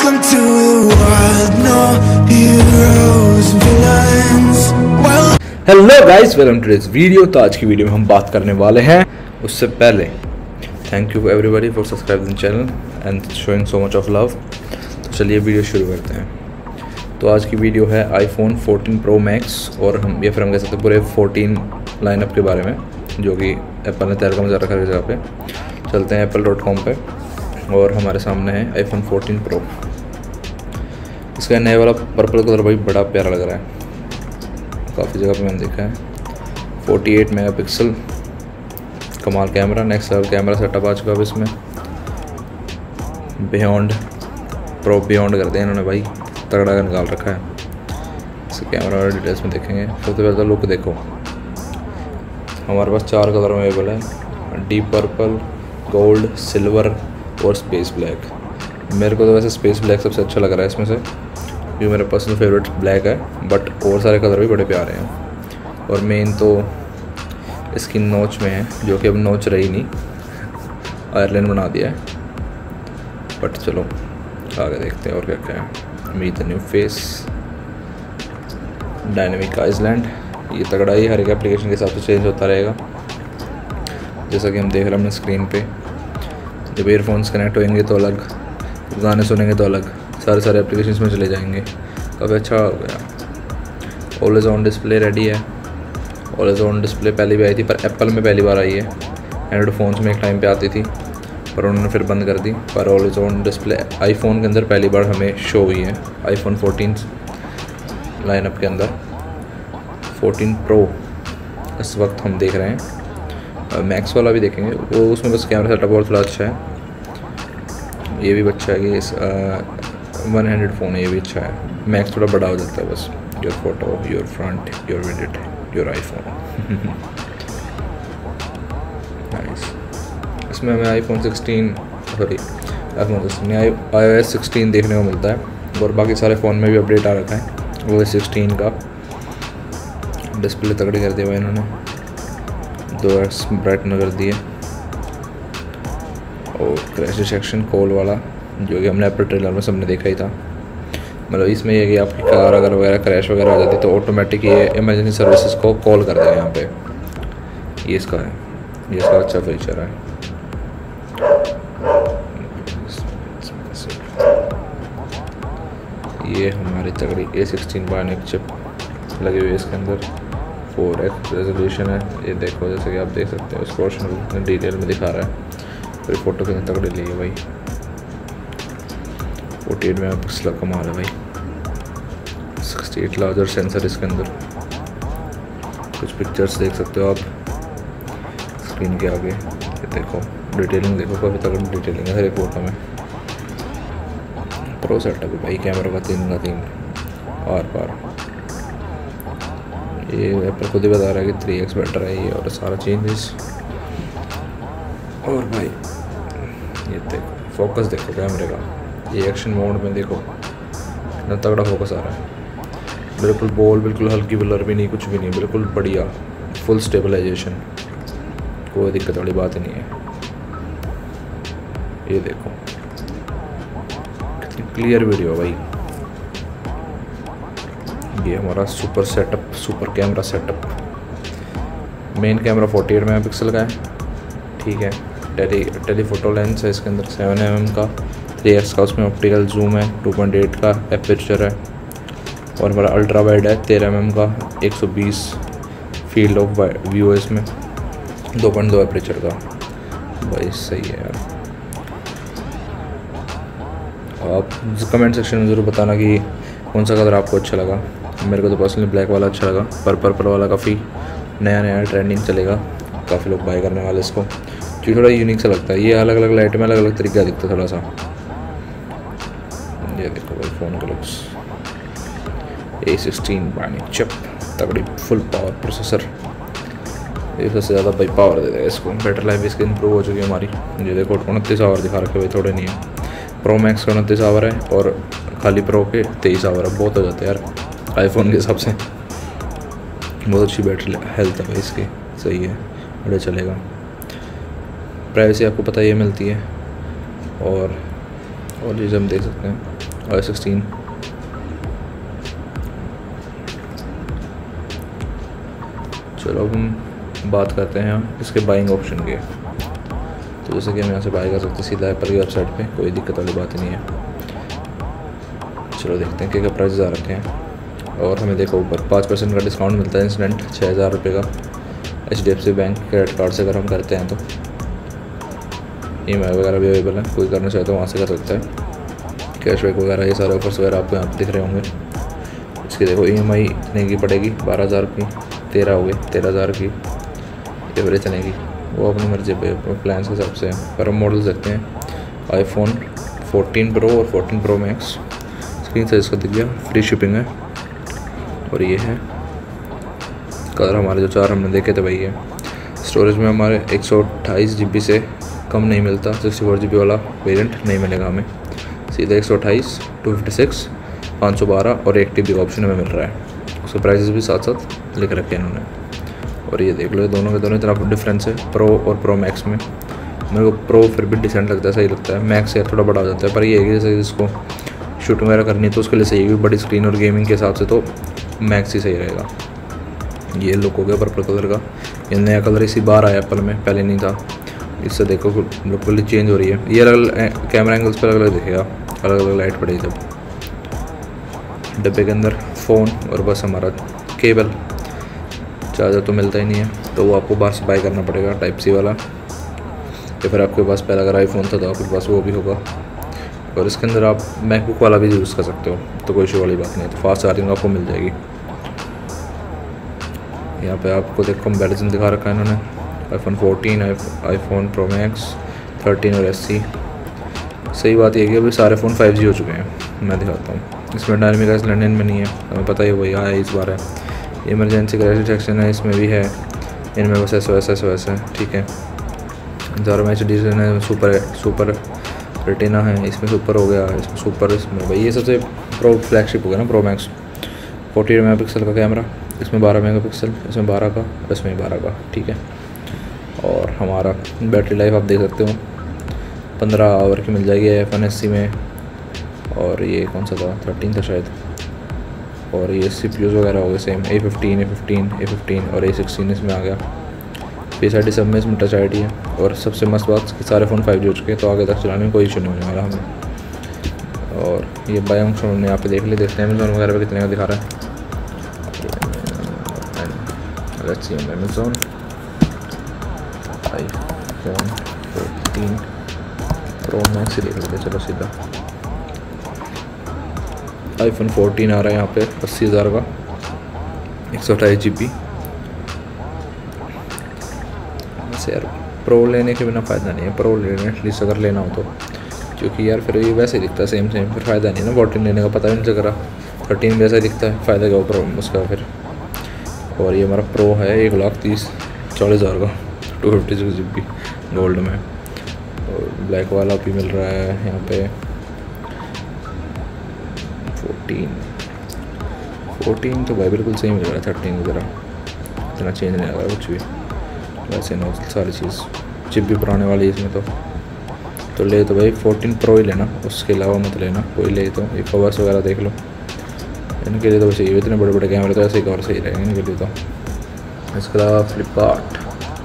Welcome to the wild, no heroes and villains. Hello guys, welcome to this video. तो आज की video में हम बात करने वाले हैं, उससे पहले thank you everybody for subscribing the channel and showing so much of love. तो चलिए वीडियो शुरू करते हैं। तो आज की वीडियो है आईफोन 14 प्रो मैक्स और हम कह सकते हैं पूरे 14 लाइनअप के बारे में, जो कि एप्पल ने तहलका मचा रखा है जगह पे। चलते हैं apple.com पे और हमारे सामने है आईफोन 14 प्रो। इसका नए वाला पर्पल कलर भाई बड़ा प्यारा लग रहा है, काफ़ी जगह पे मैंने देखा है। 48 मेगापिक्सल कमाल camera, next level camera setup आ चुका है इसमें। बियॉन्ड प्रो बियॉन्ड कर दिया इन्होंने भाई, तगड़ा का निकाल रखा है। इसके कैमरा और डिटेल्स में देखेंगे। सबसे पहले तो लुक देखो, हमारे पास 4 कलर अवेलेबल है, डीप पर्पल, गोल्ड, सिल्वर और स्पेस ब्लैक। मेरे को तो वैसे स्पेस ब्लैक सबसे अच्छा लग रहा है इसमें से, जो मेरा पर्सनल फेवरेट ब्लैक है, बट और सारे कलर भी बड़े प्यारे हैं। और मेन तो इसकी नोच में है, जो कि अब नोच रही नहीं, आयरलैंड बना दिया है। बट चलो आगे देखते हैं और क्या क्या है। Meet the new face, dynamic island, ये तगड़ा ही हर एक एप्लीकेशन के हिसाब से चेंज होता रहेगा, जैसा कि हम देख रहे हैं अपने स्क्रीन पे। जब ईयरफोन्स कनेक्ट होंगे तो अलग, गाने सुनेंगे तो अलग, सारे एप्लीकेशंस में चले जाएंगे। काफ़ी अच्छा हो गया। ऑलवेज ऑन डिस्प्ले रेडी है। ऑलवेज ऑन डिस्प्ले पहले भी आई थी, पर एप्पल में पहली बार आई है। एंड्रॉइड फ़ोन्स में एक टाइम पे आती थी, पर उन्होंने फिर बंद कर दी। पर ऑलवेज ऑन डिस्प्ले आईफोन के अंदर पहली बार हमें शो हुई है, आईफोन 14 लाइनअप के अंदर। 14 प्रो इस वक्त हम देख रहे हैं। मैक्स वाला भी देखेंगे, वो उसमें बस कैमरा सेटअप और थोड़ा अच्छा है। ये भी अच्छा है कि इस 1 हैंडेड फ़ोन है, ये भी अच्छा है। मैक्स थोड़ा बड़ा हो जाता है बस। Your photo, your front, your विडिट, योर आईफोन। नाइस। इसमें हमें iOS 16 देखने को मिलता है, और बाकी सारे फ़ोन में भी अपडेट आ रखा है OS 16 का। डिस्प्ले तगड़ी कर दिया भाई इन्होंने, 2x ब्राइटनर कर दिए। और क्रैश डिटेक्शन कॉल वाला, जो कि हमने एप्पल ट्रेलर में सबने देखा ही था। मतलब इसमें ये कि आपकी कार अगर वगैरह क्रैश वगैरह हो जाती तो ऑटोमेटिक ये इमरजेंसी सर्विसेज को कॉल कर देगा यहाँ पे। ये इसका है, ये इसका अच्छा फीचर है। ये हमारी तगड़ी A16 बायोनिक चिप लगी हुई है इसके अंदर। 4x रेजोल्यूशन है, ये देखो जैसे कि आप देख सकते हो। इस पोर्शन को डिटेल में दिखा रहा है। फिर फोटो कितनी तगड़ी ली है भाई। 48 मेगापिक्सल का कमाल है भाई। 68 लार्जर सेंसर इसके अंदर। कुछ पिक्चर्स देख सकते हो आप स्क्रीन के आगे। ये देखो डिटेलिंग देखो, काफ़ी तगड़ी डिटेलिंग है हर एक फोटो में। प्रो सेटअप है भाई, कैमरा का 3 आर पार। ये एप्पल खुद ही बता रहा है कि 3x बेटर है ये, और सारा चेंजेस। और भाई ये देखो फोकस देखो कैमरे का, ये एक्शन मोड में देखो कितना तगड़ा फोकस आ रहा है। बिल्कुल बिल्कुल हल्की ब्लर भी नहीं, कुछ भी नहीं, बिल्कुल बढ़िया फुल स्टेबलाइजेशन, कोई दिक्कत वाली बात ही नहीं है। ये देखो कितनी क्लियर वीडियो भाई। ये हमारा super camera setup. Main camera 48 megapixel का है, ठीक है। टेलीफोटो लेंस है इसके अंदर 7mm का, 3x का उसमें ऑप्टिकल जूम है, 2.8 का एपर्चर है। और हमारा अल्ट्रा वाइड है 13mm का, 120 फील्ड ऑफ व्यू है इसमें, 2.2 एपर्चर का। भाई सही है यार। आप कमेंट सेक्शन में ज़रूर बताना कि कौन सा कलर आपको अच्छा लगा। मेरे को तो पर्सनली ब्लैक वाला अच्छा लगा, पर पर्पल वाला काफ़ी नया ट्रेंडिंग चलेगा, काफ़ी लोग बाय करने वाले इसको, जो थोड़ा यूनिक सा लगता है। ये अलग अलग लाइट में अलग अलग तरीका दिखता है थोड़ा सा। ये देखो भाई फ़ोन के लुक्स। A16 बायोनिक चिप, तगड़ी फुल पावर प्रोसेसर, ये सबसे ज़्यादा भाई पावर दे देगा इसको। बैटरी लाइफ इसकी इंप्रूव हो चुकी है हमारी। ये देखो 29 आवर दिखा रखे भाई, थोड़े नहीं है। प्रो मैक्स का 29 आवर है, और खाली प्रो के 23 आवर है। बहुत हो जाते हैं यार आईफोन के हिसाब से। बहुत अच्छी बैटरी हेल्थ है भाई इसकी, सही है, बढ़िया चलेगा। प्राइवेसी आपको पता ही मिलती है। और चीज़ हम देख सकते हैं i16। चलो अब हम बात करते हैं इसके बाइंग ऑप्शन के। तो जैसे कि हम यहाँ से बाय कर सकते हैं सीधा एप्पल की वेबसाइट पे, कोई दिक्कत वाली बात ही नहीं है। चलो देखते हैं क्या क्या प्राइस आ रखे हैं। और हमें देखो ऊपर 5% का डिस्काउंट मिलता है इंस्टेंट 6000 रुपये का HDFC बैंक क्रेडिट कार्ड से अगर हम करते हैं तो। EMI वगैरह भी अवेलेबल है, कोई करना चाहे तो वहाँ से कर सकता है। कैशबैक वगैरह ये सारे ऑफर्स वगैरह आपको यहाँ पर दिख रहे होंगे। इसकी देखो EMI इतने की पड़ेगी 12000 की, 13 हो गई 13000 की एवरेज चलेगी, वो अपनी मर्जी पे प्लान के हिसाब से है। पर हम मॉडल देखते हैं iPhone 14 Pro और 14 Pro Max। स्क्रीन साइज का दिख गया, फ्री शिपिंग है। और ये है कलर हमारे जो 4 हमने देखे थे वही है। स्टोरेज में हमारे 128 GB से कम नहीं मिलता, 64 GB वाला वेरिएंट नहीं मिलेगा हमें, सीधा 128, 256, 512 और 1 TB का ऑप्शन हमें मिल रहा है। उसके प्राइसेस भी साथ साथ लिख रखे हैं इन्होंने। और ये देख लो दोनों के दोनों तरफ डिफरेंस है प्रो और प्रो मैक्स में। मेरे को प्रो फिर भी डिसेंट लगता है, सही लगता है। मैक्स यार थोड़ा बड़ा हो जाता है, पर ये है कि जैसे इसको शूटिंग वगैरह करनी है तो उसके लिए सही है, बड़ी स्क्रीन और गेमिंग के हिसाब से तो मैक्स ही सही रहेगा। ये लुक हो गया पर्पल कलर का, ये नया कलर इसी बार आया एप्पल में, पहले नहीं था। इससे देखो लुक वाली चेंज हो रही है। ये अलग कैमरा एंगल्स पर अलग अलग दिखेगा, अलग अलग लाइट पड़ेगी जब। डब्बे के अंदर फ़ोन और बस हमारा केबल, चार्जर तो मिलता ही नहीं है तो वो आपको बाहर से बाय करना पड़ेगा टाइप सी वाला, या फिर आपके पास पहले अगर आईफोन था तो आपके पास वो भी होगा। और इसके अंदर आप मैकबुक वाला भी यूज़ कर सकते हो, तो कोई इशू वाली बात नहीं है। तो फास्ट चार्जिंग आपको मिल जाएगी। यहाँ पे आपको देखो कंपैरिजन दिखा रखा है इन्होंने, iPhone 14, iPhone Pro Max 13 और SE। सही बात यह है कि अभी सारे फ़ोन 5G हो चुके हैं। मैं दिखाता हूँ, इसमें डायनेमिक आइस लैंडिंग में नहीं है, हमें पता ही वही आया इस बार है। इमरजेंसी क्रैश डिटेक्शन है, इसमें भी है। इनमें बस SOS है, ठीक है। 1000 HD है, सुपर रेटिना है, इसमें सुपर हो गया, इसमें सुपर, इसमें भाई ये सबसे प्रो फ्लैगशिप हो गया ना प्रो मैक्स। 48 मेगापिक्सल का कैमरा, इसमें 12 मेगापिक्सल, इसमें 12 का, इसमें 12 का, ठीक है। और हमारा बैटरी लाइफ आप देख सकते हो 15 आवर की मिल जाएगी iPhone SE में। और ये कौन सा था, 13 था शायद। और ये CPUs वगैरह हो गए सेम, A15 और A16 इसमें आ गया। फेस ID सब में इसमें टच ID है। और सबसे मस्त बात कि सारे फ़ोन 5G हो चुके हैं, तो आगे तक चलाने में कोई इशू नहीं होने वाला हमें। और ये बाय ऑप्शन हमने यहाँ पे देख लिया, देखते हैं अमेज़ॉन वगैरह पे कितने का दिखा रहा है। Let's see Amazon iPhone 14 Pro Max ही देख लेते हैं। चलो सीधा iPhone 14 आ रहा है यहाँ पे 80,000 का, 128 GB। वैसे यार प्रो लेने के बिना फ़ायदा नहीं है, प्रो लेने एटलीस्ट अगर लेना हो तो, क्योंकि यार फिर ये वैसे ही दिखता है सेम फिर फ़ायदा नहीं है ना। 14 लेने का पता भी नहीं चल रहा, 13 वैसा ही दिखता है, फ़ायदा क्या हो प्रो उसका फिर। और ये हमारा प्रो है 1,40,000 का, 256 GB गोल्ड में। और ब्लैक वाला भी मिल रहा है यहाँ पे 14 तो भाई बिल्कुल सही मिल रहा है। 13 की तरह इतना चेंज नहीं आ रहा कुछ भी, वैसे ना सारी चीज़। चिप भी पुराने वाली है इसमें तो ले तो भाई 14 Pro ही लेना, उसके अलावा मत लेना कोई ले। तो ये कवर्स वगैरह देख लो, इनके लिए तो चाहिए, इतने बड़े बड़े कैमरे तो ऐसे ही कवर सही रहेंगे इनके लिए। तो इसके अलावा फ्लिपकार्ट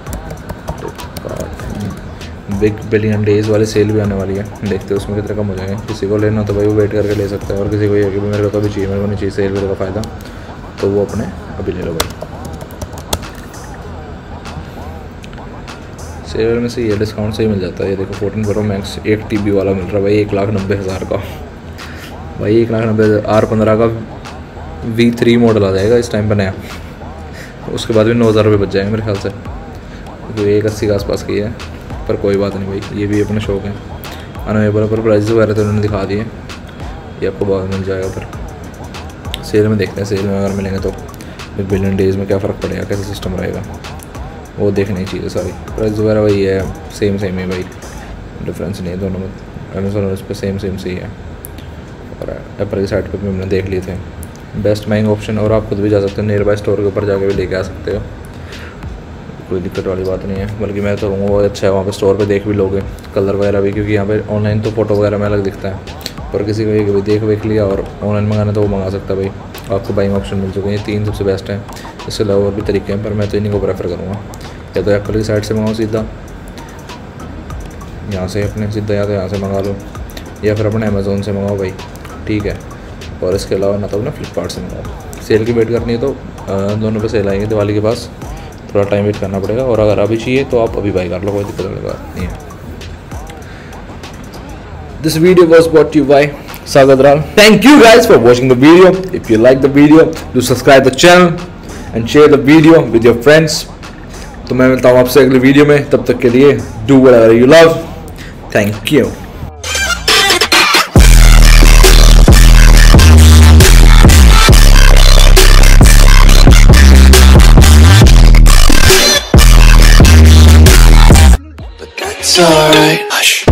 बिग बिलियन डेज़ वाली सेल भी आने वाली है, देखते हैं उसमें कितने कम हो जाएंगे। किसी को लेना तो भाई वो वेट करके ले सकता है, और किसी को ये कि मेरे को तो अभी चाहिए, मेरे को नहीं चाहिए सेल वेल का फ़ायदा, तो वो अपने अभी ले लो भाई। सेल में से ये डिस्काउंट सही मिल जाता है। ये देखो 14 Pro Max 1 TB वाला मिल रहा है भाई 1,90,000 का, भाई 1,90,000। R15 का V3 मॉडल आ जाएगा इस टाइम पर नया, उसके बाद भी 9,000 रुपये बच जाएंगे मेरे ख्याल से, क्योंकि 180 के आसपास की है। पर कोई बात नहीं भाई, ये भी अपना शौक है। अनअवेलेबल पर प्राइस वगैरह तो उन्होंने दिखा दिए, ये आपको बाद में मिल जाएगा। पर सेल में देखते हैं, सेल में अगर मिलेंगे तो बिलियन डेज़ में क्या फ़र्क पड़ेगा, कैसा सिस्टम रहेगा, वो देखनी चाहिए। सारी प्राइस वगैरह वही है, सेम है भाई, डिफरेंस नहीं है दोनों में। अमेज़ॉन और इस पर सेम सही है। और एप्पल की साइट पर भी हमने देख लिए थे बेस्ट बाइंग ऑप्शन, और आप खुद भी जा सकते हो नियर बाय स्टोर के ऊपर जाके भी लेके आ सकते हो, कोई दिक्कत वाली बात नहीं है। बल्कि मैं तो कहूँगा वो अच्छा है, वहाँ पे स्टोर पे देख भी लोगे कलर वगैरह भी, क्योंकि यहाँ पे ऑनलाइन तो फ़ोटो वगैरह में अलग दिखता है, पर किसी को ये देख वेख लिया और ऑनलाइन मंगाना तो वो मंगा सकता है भाई, आपको बाइंग ऑप्शन मिल चुके हैं। 3 सबसे बेस्ट हैं, इसके अलावा और भी तरीके हैं पर मैं तो इन्हीं को प्रेफर करूँगा। या तो एप्पल की साइट से मंगाओ सीधा, यहाँ से अपने सीधा या तो यहाँ से मंगा लो, या फिर अपने अमेज़ोन से मंगाओ भाई, ठीक है। और इसके अलावा ना तो अपना फ्लिपकार्ट से मंगाओ। सेल की वेट करनी है तो दोनों पे सेल आएंगे दिवाली के पास, थोड़ा टाइम वेट करना पड़ेगा। और अगर अभी चाहिए तो आप अभी बाई कर लो, कोई दिक्कत वाली बात नहीं है। This video was brought to you by Sagar Dral. Thank you guys for watching the video. If you like the video, do subscribe the channel and share the video with your friends. तो मैं मिलता हूँ आपसे अगले video में, तब तक के लिए do whatever you love. Thank you. It's alright. Hush.